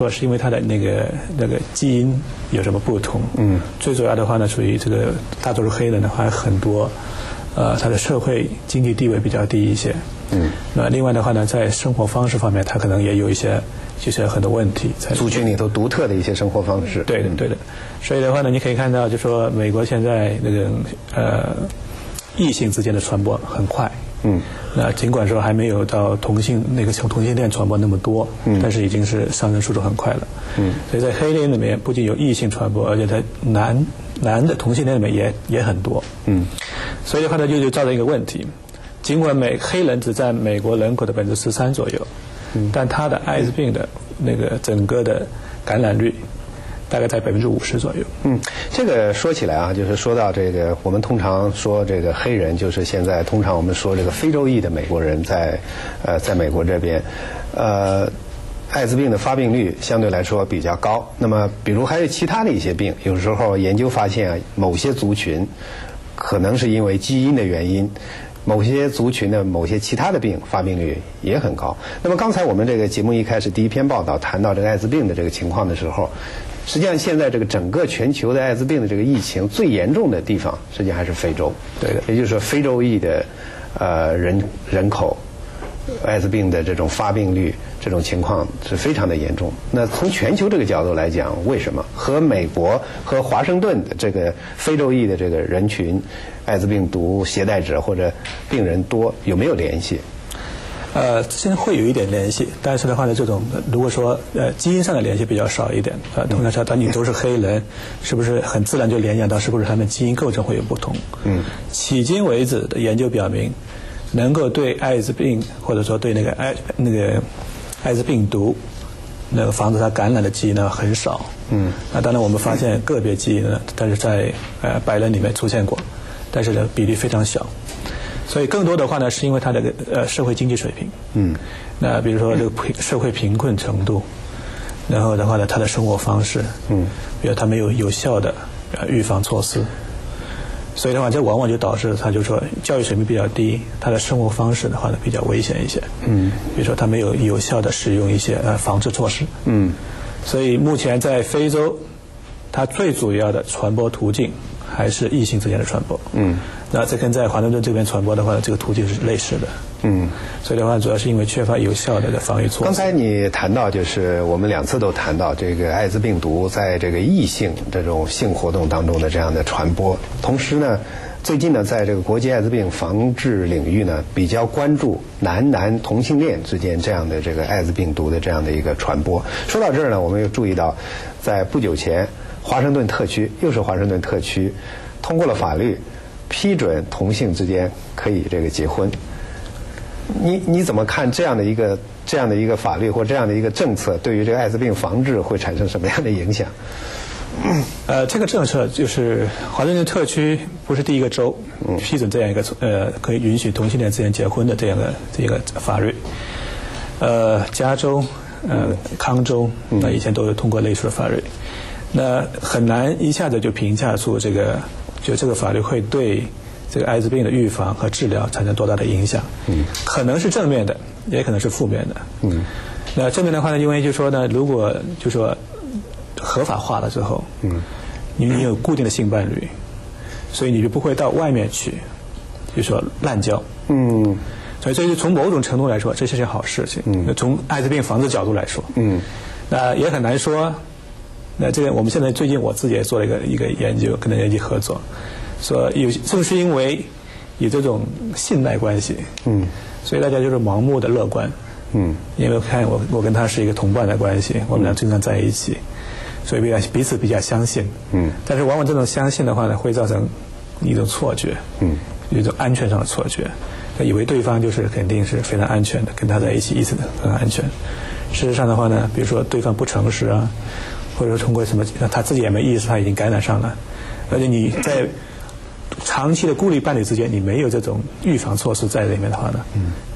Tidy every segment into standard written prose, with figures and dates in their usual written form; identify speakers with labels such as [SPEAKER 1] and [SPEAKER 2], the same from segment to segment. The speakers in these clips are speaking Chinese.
[SPEAKER 1] 说是因为它的那个基因有什么不同。最主要的话呢，属于这个大多数黑人的话很多，他的社会经济地位比较低一些。那另外的话呢，在生活方式方面，他可能也有一些就是很多问题在
[SPEAKER 2] 族群里头独特的一些生活方式。
[SPEAKER 1] 对的，对的。所以的话呢，你可以看到，就说美国现在那个异性之间的传播很快。那尽管说还没有到同性恋传播那么多，但是已经是上升速度很快了。所以在黑人里面不仅有异性传播，而且在男的同性恋里面也很多。所以的话呢，就造成一个问题，尽管黑人只占美国人口的13%左右，但他的艾滋病的那个整个的感染率大概在50%左右。
[SPEAKER 2] 这个说起来啊，就是说到这个，我们通常说这个黑人，就是现在通常我们说这个非洲裔的美国人在美国这边，艾滋病的发病率相对来说比较高。那么，比如还有其他的一些病，有时候研究发现啊，某些族群可能是因为基因的原因，某些族群的某些其他的病发病率也很高。那么刚才我们这个节目一开始第一篇报道谈到这个艾滋病的这个情况的时候，实际上现在这个整个全球的艾滋病的这个疫情最严重的地方，实际上还是非洲。
[SPEAKER 1] 对的，
[SPEAKER 2] 也就是说非洲裔的人口艾滋病的这种发病率这种情况是非常的严重。那从全球这个角度来讲，为什么和美国和华盛顿的这个非洲裔的这个人群艾滋病毒携带者或者病人多有没有联系？
[SPEAKER 1] 现在会有一点联系，但是的话呢，这种如果说基因上的联系比较少一点，通常说当你都是黑人，是不是很自然就联想到是不是他们基因构成会有不同？迄今为止的研究表明，能够对艾滋病或者说对那个艾滋病毒那个防止它感染的基因呢很少。那当然我们发现个别基因呢，但是在白人里面出现过，但是呢比例非常小。所以更多的话呢，是因为他的社会经济水平。那比如说这个社会贫困程度，然后的话呢，他的生活方式，比如他没有有效的预防措施，所以的话，这往往就导致他就说教育水平比较低，他的生活方式的话呢比较危险一些。比如说他没有有效的使用一些防治措施。所以目前在非洲，它最主要的传播途径还是异性之间的传播。那这跟在华盛顿这边传播的话，这个途径是类似的。所以的话，主要是因为缺乏有效的防御措施。
[SPEAKER 2] 刚才你谈到，就是我们2次都谈到这个艾滋病毒在这个异性这种性活动当中的这样的传播。同时呢，最近呢，在这个国际艾滋病防治领域呢，比较关注男同性恋之间这样的这个艾滋病毒的这样的一个传播。说到这儿呢，我们又注意到，在不久前，华盛顿特区通过了法律，批准同性之间可以这个结婚。你怎么看这样的一个法律或这样的一个政策，对于这个艾滋病防治会产生什么样的影响？
[SPEAKER 1] 这个政策就是华盛顿特区不是第一个州批准这样一个可以允许同性恋之间结婚的这个法律。加州、康州那以前都有通过类似的法律。那很难一下子就评价出这个法律会对这个艾滋病的预防和治疗产生多大的影响。可能是正面的，也可能是负面的。那正面的话呢，因为就说呢，如果就说合法化了之后，你有固定的性伴侣，所以你就不会到外面去就说滥交。所以这就从某种程度来说，这是件好事情。从艾滋病防治角度来说，那也很难说。那这个我们现在最近我自己也做了一个研究，跟人家一起合作，说正是因为有这种信赖关系，所以大家就是盲目的乐观。因为看我跟他是一个同伴的关系，我们俩经常在一起，所以彼此比较相信。但是往往这种相信的话呢，会造成一种错觉，一种安全上的错觉，以为对方就是肯定是非常安全的，跟他在一起很安全。事实上的话呢，比如说对方不诚实啊，或者说通过什么他自己也没意识他已经感染上了，而且你在长期的孤立伴侣之间，你没有这种预防措施在里面的话呢，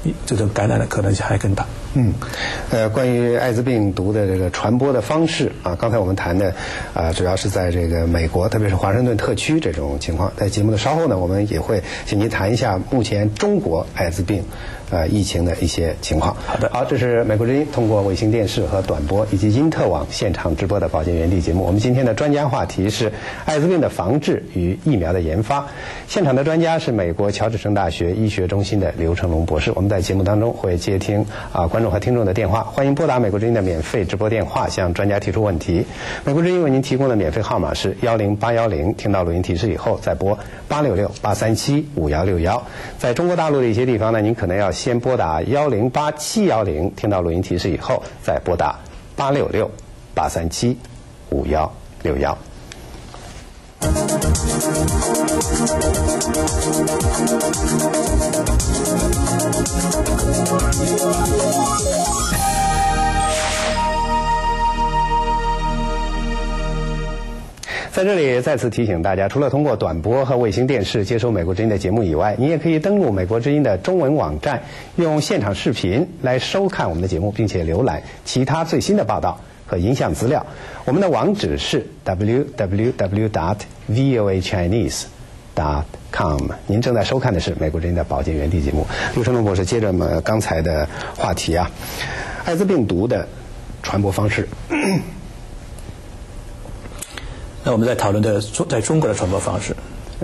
[SPEAKER 1] 这种感染的可能性还更大。
[SPEAKER 2] 关于艾滋病毒的这个传播的方式啊，刚才我们谈的主要是在这个美国，特别是华盛顿特区这种情况。在节目的稍后呢，我们也会请您谈一下目前中国艾滋病疫情的一些情况。好，这是美国之音通过卫星电视和短波以及因特网现场直播的保健园地节目。我们今天的专家话题是艾滋病的防治与疫苗的研发。现场的专家是美国乔治城大学医学中心的刘成龙博士。我们在节目当中会接听观众和听众的电话，欢迎拨打美国之音的免费直播电话向专家提出问题。美国之音为您提供的免费号码是10810，听到录音提示以后再拨866-837-5161。在中国大陆的一些地方呢，您可能要先拨打108-710，听到录音提示以后再拨打866-837-5161。在这里再次提醒大家，除了通过短波和卫星电视接收美国之音的节目以外，您也可以登录美国之音的中文网站，用现场视频来收看我们的节目，并且浏览其他最新的报道和影像资料。我们的网址是 www.voachinese.com。您正在收看的是美国之音的保健园地节目。刘成龙博士接着我们刚才的话题啊，艾滋病毒的传播方式。
[SPEAKER 1] 那我们在讨论的在中国的传播方式。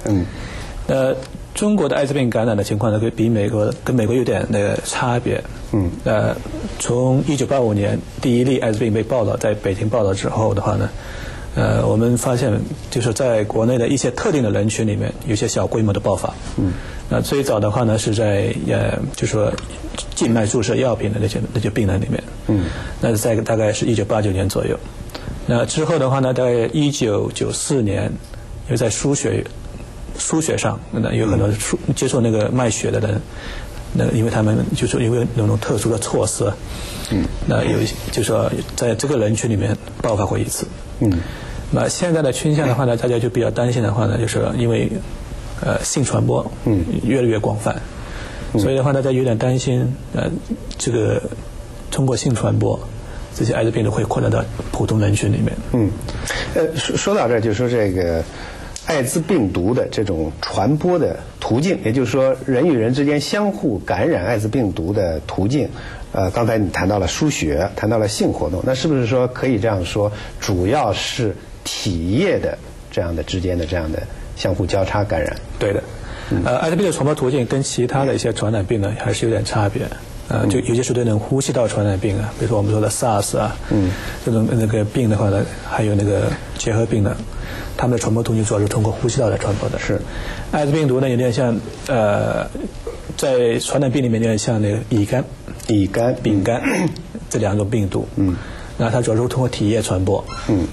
[SPEAKER 1] 中国的艾滋病感染的情况呢，跟美国有点那个差别。从1985年第一例艾滋病被报道在北京报道之后的话呢，我们发现就是在国内的一些特定的人群里面有些小规模的爆发。那最早的话呢是在就是说静脉注射药品的那些病人里面。那是在大概是1989年左右。那之后的话呢，大概1994年，又在输血上，那有很多接受那个卖血的人，那因为他们就是因为那种特殊的措施，那有就是说在这个人群里面爆发过一次。那现在的倾向的话呢，大家就比较担心的话呢，就是因为性传播越来越广泛，所以的话大家有点担心这个通过性传播。这些艾滋病毒会扩大到普通人群里面。
[SPEAKER 2] 说到这儿，就说这个艾滋病毒的这种传播的途径，也就是说人与人之间相互感染艾滋病毒的途径。刚才你谈到了输血，谈到了性活动，那是不是说可以这样说，主要是体液的这样的之间的这样的相互交叉感染？
[SPEAKER 1] 对的。艾滋病的传播途径跟其他的一些传染病呢还是有点差别。就尤其是对那种呼吸道传染病啊，比如说我们说的 SARS 啊，这种那个病的话呢，还有那个结核病呢，它们的传播途径主要是通过呼吸道来传播的。
[SPEAKER 2] 是，
[SPEAKER 1] 艾滋病毒呢有点像在传染病里面有点像那个乙肝、丙肝这两种病毒。那它主要是通过体液传播。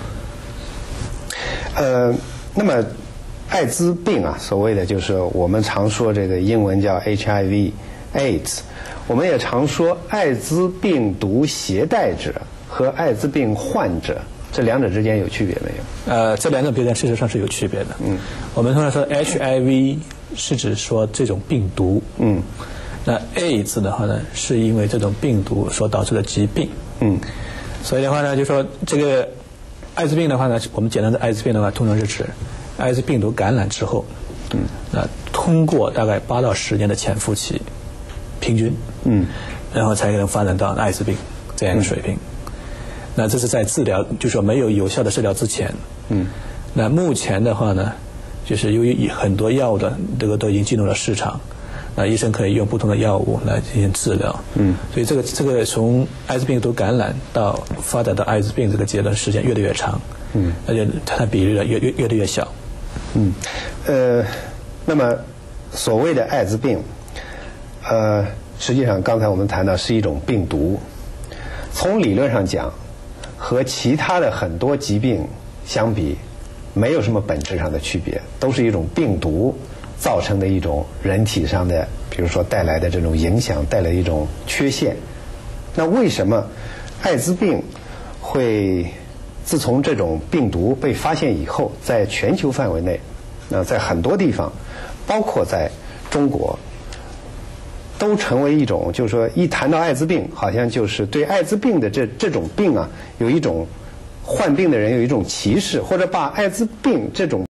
[SPEAKER 2] 那么艾滋病啊，所谓的就是我们常说这个英文叫 HIV/AIDS。我们也常说艾滋病毒携带者和艾滋病患者这两者之间有区别没
[SPEAKER 1] 有？这两种病事实上是有区别的。我们通常说 HIV 是指说这种病毒。那 AIDS 的话呢，是因为这种病毒所导致的疾病。所以的话呢，就说这个艾滋病的话呢，我们简单的艾滋病的话，通常是指艾滋病毒感染之后，那通过大概8到10年的潜伏期。平均，然后才能发展到艾滋病这样一个水平。那这是在治疗，就是说没有有效的治疗之前。那目前的话呢，就是由于很多药物的这个都已经进入了市场，那医生可以用不同的药物来进行治疗。所以这个从艾滋病毒感染到发展到艾滋病这个阶段时间越来越长。而且它的比例呢越来越小。
[SPEAKER 2] 那么所谓的艾滋病。实际上刚才我们谈到是一种病毒，从理论上讲和其他的很多疾病相比没有什么本质上的区别，都是一种病毒造成的一种人体上的比如说带来的这种影响，带来一种缺陷。那为什么艾滋病会自从这种病毒被发现以后，在全球范围内，在很多地方包括在中国都成为一种，就是说一谈到艾滋病，好像就是对艾滋病的这种病啊，有一种患病的人有一种歧视，或者把艾滋病这种